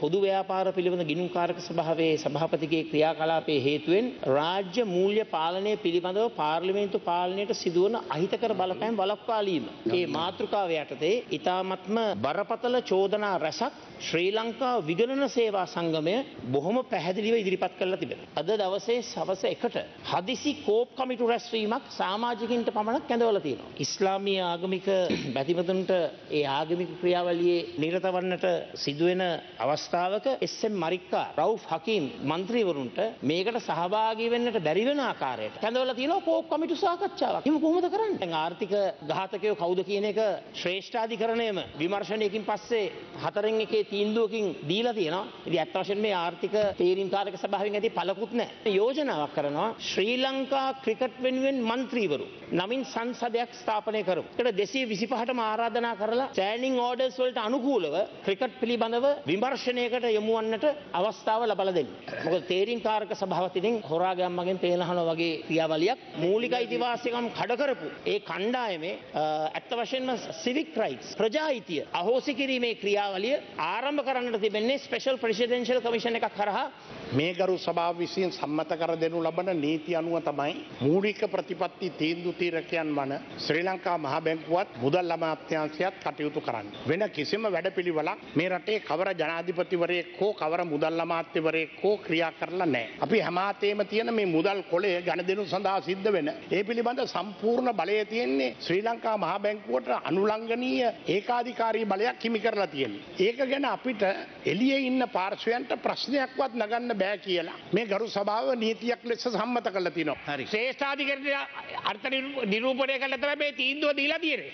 පොදු ව්‍යාපාර පිළිබඳ ගිණුම්කාරක සභාවේ සභාපතිගේ ක්‍රියාකලාපයේ හේතුවෙන් රාජ්‍ය මූල්‍ය පාලනය පිළිබඳව පාර්ලිමේන්තු පාලනයට සිදුවන අහිතකර බලපෑම් වළක්වාලීම. මේ මාතෘකාව යටතේ ඉතාමත්ම බරපතල චෝදනා රැසක් ශ්‍රී ලංකා විගණන සේවා සංගමය බොහොම පැහැදිලිව ඉදිරිපත් කරලා තිබෙනවා. අද දවසේ සවස 1ට හදිසි කෝප් කමිටු රැස්වීමක් සමාජිකින්ට පමණක් කැඳවලා තියෙනවා. ඉස්ලාමීය ආගමික බැතිමතුන්ට ඒ ආගමික ක්‍රියාවලියේ නිරත වන්නට සිදුවෙන අවස්ථාවක එස්.එම්. මරික්කා, රවුෆ් හකීම් මන්ත්‍රීවරුන්ට මේකට සහභාගී වෙන්නට බැරි වෙන ආකාරයට කැඳවලා තියෙනවා කෝප් කමිටු සාකච්ඡාවක්. එහෙම කොහොමද කරන්නේ? දැන් ආර්ථික ඝාතකයෝ කවුද කියන එක ශ්‍රේෂ්ඨාධිකරණයම විමර්ශනයකින් පස්සේ 4-1 තීන්දුවකින් දීලා තියෙනවා. ඉතින් අත් වශයෙන්ම මේ ආර්ථික තීරීම්කාරක සභාවෙන් ඇති පළකුත් නැහැ. යෝජනාවක් කරනවා ශ්‍රී ලංකා ක්‍රිකට් වෙනුවෙන් මන්ත්‍රීවරු නමින් සංසදයක් ස්ථාපනය කරමු. ඒකට 225ටම ආරාධනා කරලා ස්ටෑන්ඩින් ඕඩර්ස් වලට අනුකූලව ක්‍රිකට් පිළිබඳව විමර්ශනයකට යොමු වන්නට අවස්ථාව ලබා දෙන්න. මොකද තීරීම්කාරක සභාවත් ඉතින් හොරාගම් මගෙන් පේනහනවා වගේ ක්‍රියාවලියක් මූලික අයිතිවාසිකම් කඩ කරපු ඒ කණ්ඩායමේ අත් වශයෙන්ම සිවික් රයිට්ස් ප්‍රජායිතිය අහෝසි කිරීමේ ක්‍රියාවලිය ආරම්භ කරන්නට තිබෙන්නේ ස්පෙෂල් ප්‍රෙසිඩෙන්ෂල් කමිෂන් එකක් කරහා. මේ ගරු සභාව විසින් සම්මත කර දෙනු ලබන නීති අනුව තමයි මූලික ප්‍රතිපත්ති තීන්දුව තීරකයන් වන ශ්‍රී ලංකා මහ බැංකුවත් මුදල් අමාත්‍යාංශයත් කටයුතු කරන්න. වෙන කිසිම වැඩපිළිවෙලක් මේ රටේ කවර ජනාධිපතිවරයෙක් හෝ කවර මුදල් අමාත්‍යවරයෙක් හෝ ක්‍රියා කරලා නැහැ. අපි හැමාතේම තියෙන මේ මුදල් කොලය ගණදෙනු සඳහා සිද්ධ වෙන ඒ පිළිබඳ සම්පූර්ණ බලය තියෙන්නේ ශ්‍රී ලංකා මහ බැංකුවට අනුලංඝනීය ඒකාධිකාරී බලයක් හිමි කරලා තියෙනවා. ඒක ගැන අපිට එළියේ ඉන්න පාර්ශවයන්ට ප්‍රශ්නයක්වත් නගන්න බෑ කියලා මේ ගරු සභාව නීතියක් ලෙස සම්මත කරලා තිනවා. ශ්‍රේෂ්ඨාධිකරණය අර්ථ නිරූපණය කළා තමයි මේ තීන්දුව දීලා තියෙන්නේ.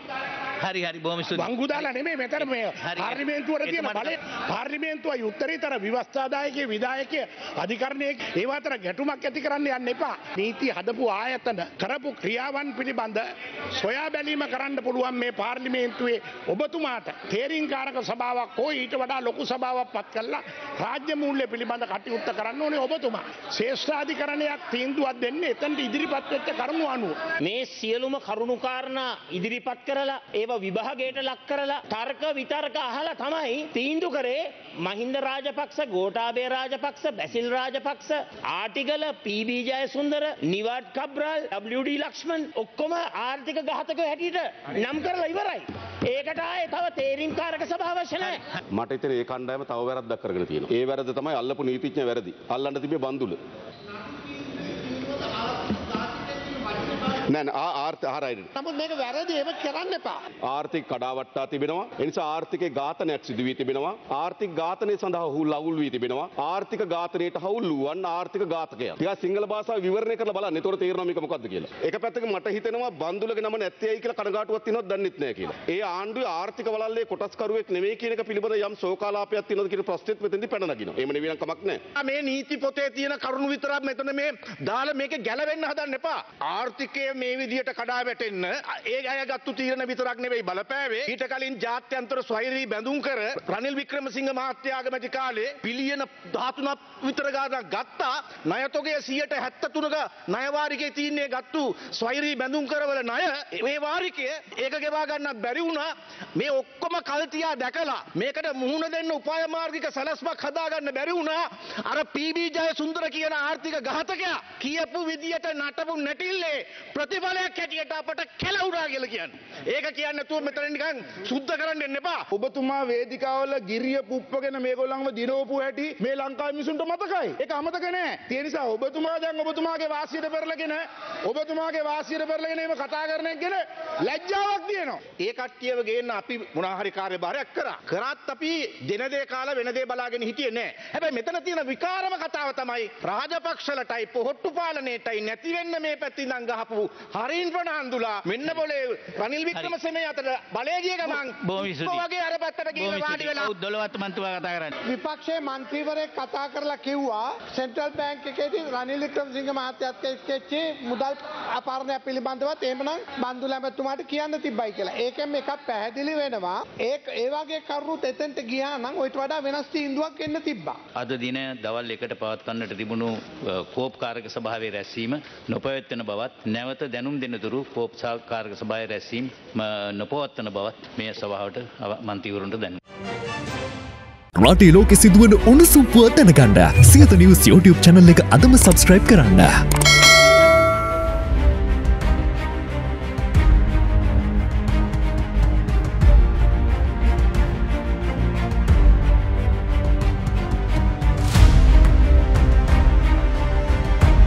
හරි බොහොම ස්තුතියි. වංගුදාලා නෙමෙයි මෙතන මේ පාර්ලිමේන්තුවට තියෙන බලය පාර්ලිමේන්තුවයි උත්තරීතර ව්‍යවස්ථාදායකයේ විධායකයේ අධිකරණයේ ඒව අතර ගැටුමක් ඇති කරන්න යන්න එපා. නීති හදපු ආයතන කරපු ක්‍රියාවන් පිළිබඳ සොයා බැලීම කරන්න පුළුවන් මේ පාර්ලිමේන්තුවේ ඔබතුමාට තේරීම්කාරක සභාවක් හෝ ඊට වඩා ලොකු සභාවක් පත් කළා රාජ්‍ය මූල්‍ය පිළිබඳ කටයුත්ත කරන්න ඕනේ ඔබතුමා. ශ්‍රේෂ්ඨාධිකරණයක් තීන්දුවක් දෙන්නේ එතනට ඉදිරිපත් වෙච්ච කරුණු අනුව. මේ සියලුම කරුණු කාරණා ඉදිරිපත් කරලා ඒව විභාගයට ලක් කරලා තර්ක විතර්ක අහලා තමයි තීන්දුව කරේ මහින්ද රාජපක්ෂ, ගෝඨාභය රාජපක්ෂ, බැසිල් රාජපක්ෂ, ආටිගල, පී.බී. ජයසුන්දර, නිවාඩ් කබ්‍රාල්, WD ලක්ෂ්මන් ඔක්කොම ආර්ථික ඝාතකයෝ හැටියට නම් කරලා ඉවරයි. ඒකට ආයේ තව තේරීම්කාරක සභාව අවශ්‍ය නැහැ. මට හිතෙන ඒ කණ්ඩායම තව වැරද්දක් කරගෙන තියෙනවා. ඒ වැරද්ද තමයි අල්ලපු නීතිඥ වැරදි. අල්ලන්න තිබේ බන්දුල. නමුත් මේක වැරදි එහෙම කරන්න එපා. ආර්ථික කඩාවට්ටා තිබෙනවා. ඒ නිසා ආර්ථිකේ ඝාතනයක් සිදු වී තිබෙනවා. ආර්ථික ඝාතනය සඳහා හුල් වී තිබෙනවා. ආර්ථික ඝාතනයට හවුල් වූවන් ආර්ථික ඝාතකයන්. ටිකක් සිංහල භාෂාව විවරණය කරලා බලන්න. ඒතකොට තේරෙනවා මේක මොකද්ද කියලා. එක පැත්තක මට හිතෙනවා බන්දුලගේ නම නැත්තේයි කියලා කනගාටුවක් තියෙනවද දන්නෙත් නැහැ කියලා. ඒ ආණ්ඩුවේ ආර්ථික වලල්ලේ කොටස්කරුවෙක් නෙවෙයි කියන එක පිළිබඳ යම් ශෝකාලාපයක් තියෙනවද කියන ප්‍රශ්නෙත් මෙතෙන්දී පැන නගිනවා. එහෙම නෙවෙයි නම් කමක් නැහැ. මේ නීති පොතේ තියෙන කරුණු විතරක් මෙතන මේ දාලා මේක ගැලවෙන්න හදන්න එපා. ආර්ථිකයේ මේ විදියට කඩා වැටෙන්න ඒ අයගත්තු තීරණ විතරක් නෙවෙයි බලපෑවේ ඊට කලින් ජාත්‍යන්තර ස්වෛරී බැඳුම් කර රනිල් වික්‍රමසිංහ මහත්තයාගේ මැති කාලේ බිලියන 13ක් විතර ගාණක් ගත්තා ණය තොගය 73ක ණය වාරිකේ තීරණය ගත්තු ස්වෛරී බැඳුම් කරවල ණය මේ වාරිකය ඒක ගෙවා ගන්නත් බැරි වුණා මේ ඔක්කොම කල්තියා දැකලා මේකට මුහුණ දෙන්න උපාය මාර්ගික සලස්මක් හදාගන්න බැරි වුණා අර පී.බී. ජයසුන්දර කියන ආර්ථික ඝාතකයා කියපු විදියට නටපු නැටිල්ලේ ප්‍රතිඵලයක් හැටියට අපට කෙලවුණා කියලා කියන්නේ. ඒක කියන්නේ නැතුව මෙතන නිකන් සුද්ධ කරන්න එන්න එපා. ඔබතුමා වේදිකාවල ගිරිය පුප්පගෙන මේගොල්ලන්ව දිනවපු හැටි මේ ලංකාවේ මිනිසුන්ට මතකයි. ඒක අමතක නෑ. ඒ නිසා ඔබතුමා දැන් ඔබතුමාගේ වාසියට පෙරලගෙන එහෙම කතා කරන එක ගැන ලැජ්ජාවක් තියෙනවා. ඒ කට්ටියව ගේන්න අපි මොනවා හරි කාර්යභාරයක් කරා. කරත් අපි දෙන දේ කාලා වෙන දේ බලාගෙන හිටියේ නෑ. හැබැයි මෙතන තියෙන විකාරම කතාව තමයි රාජපක්ෂලටයි පොහොට්ටු පාලනයටයි නැති වෙන්න මේ පැත්තෙන් ඉඳන් ගහපු හරින් ප්‍රනාන්දුලා මෙන්න බොලේ රනිල් වික්‍රමසිංහ අතර බලය ගිය ගමන් වගේ අර පැත්තට ගිහින් වාඩි වෙලා දොළවත් මන්ත්‍රීවා කතා කරන්නේ. විපක්ෂයේ මන්ත්‍රීවරයෙක් කතා කරලා කිව්වා සෙන්ට්‍රල් බැංක් එකේදී රනිල් වික්‍රමසිංහ මහත්තයාත් එක්ක මුදල් අපහරණය පිළිබඳවත් එහෙමනම් බන්දුල ඇමතුමාට කියන්න තිබ්බයි කියලා. ඒකෙන් එකක් පැහැදිලි වෙනවා. ඒ වගේ කරුණුත් එතෙන්ට ගියා නම් ඔයිට වඩා වෙනස් තීන්දුවක් එන්න තිබ්බා. අද දින දවල් 1ට පවත්වන්නට තිබුණු කෝප්කාරක සභාවේ රැස්වීම නොපැවැත්වෙන බවත් නැවත දැනුම් දෙනතුරු කෝප්කාරක සභාවේ රැස්වීම නොපවත්වන බවත් මේ සභාවට මන්ත්‍රීවරුන්ට දැනුම්. රටේ ලෝකෙ සිදුවන උණුසුම් පුවත් දැනගන්න සියත නිවුස් YouTube channel එක අදම subscribe කරන්න.